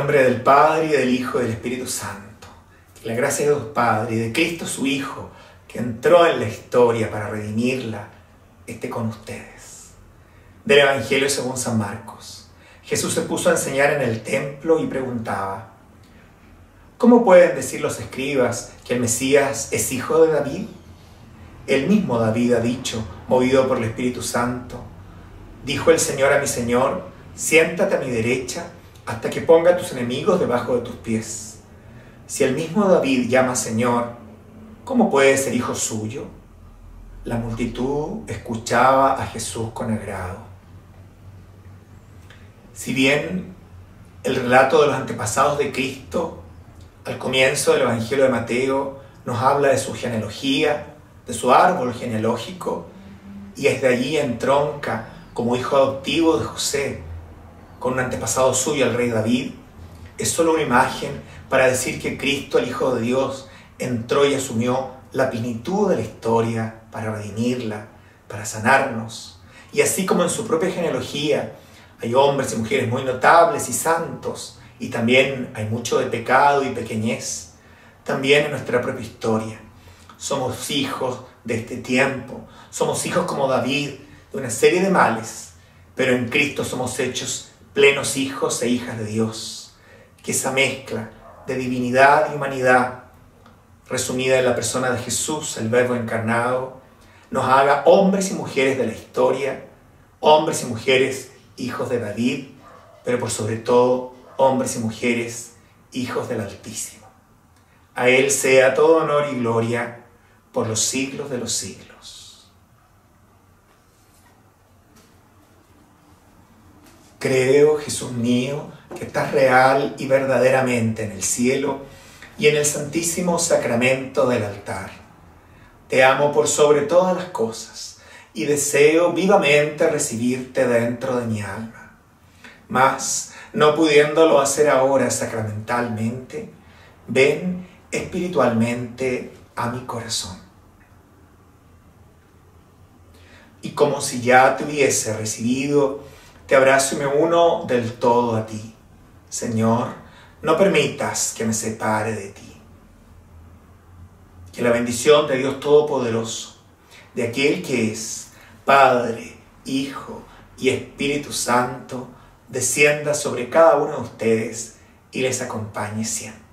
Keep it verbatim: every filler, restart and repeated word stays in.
nombre del Padre, y del Hijo, y del Espíritu Santo. Que la gracia de Dios Padre y de Cristo su Hijo, que entró en la historia para redimirla, esté con ustedes. Del Evangelio según San Marcos. Jesús se puso a enseñar en el templo y preguntaba: ¿cómo pueden decir los escribas que el Mesías es hijo de David? El mismo David ha dicho, movido por el Espíritu Santo: dijo el Señor a mi Señor, siéntate a mi derecha hasta que ponga a tus enemigos debajo de tus pies. Si el mismo David llama Señor, ¿cómo puede ser hijo suyo? La multitud escuchaba a Jesús con agrado. Si bien el relato de los antepasados de Cristo, al comienzo del Evangelio de Mateo, nos habla de su genealogía, de su árbol genealógico, y desde allí entronca como hijo adoptivo de José, con un antepasado suyo, el rey David, es solo una imagen para decir que Cristo, el Hijo de Dios, entró y asumió la plenitud de la historia para redimirla, para sanarnos. Y así como en su propia genealogía hay hombres y mujeres muy notables y santos, y también hay mucho de pecado y pequeñez, también en nuestra propia historia somos hijos de este tiempo, somos hijos como David, de una serie de males, pero en Cristo somos hechos plenos hijos e hijas de Dios. Que esa mezcla de divinidad y humanidad, resumida en la persona de Jesús, el Verbo encarnado, nos haga hombres y mujeres de la historia, hombres y mujeres hijos de David, pero por sobre todo hombres y mujeres hijos del Altísimo. A Él sea todo honor y gloria por los siglos de los siglos. Creo, Jesús mío, que estás real y verdaderamente en el cielo y en el santísimo sacramento del altar. Te amo por sobre todas las cosas y deseo vivamente recibirte dentro de mi alma. Mas, no pudiéndolo hacer ahora sacramentalmente, ven espiritualmente a mi corazón. Y como si ya te hubiese recibido, te abrazo y me uno del todo a ti. Señor, no permitas que me separe de ti. Que la bendición de Dios Todopoderoso, de aquel que es Padre, Hijo y Espíritu Santo, descienda sobre cada uno de ustedes y les acompañe siempre.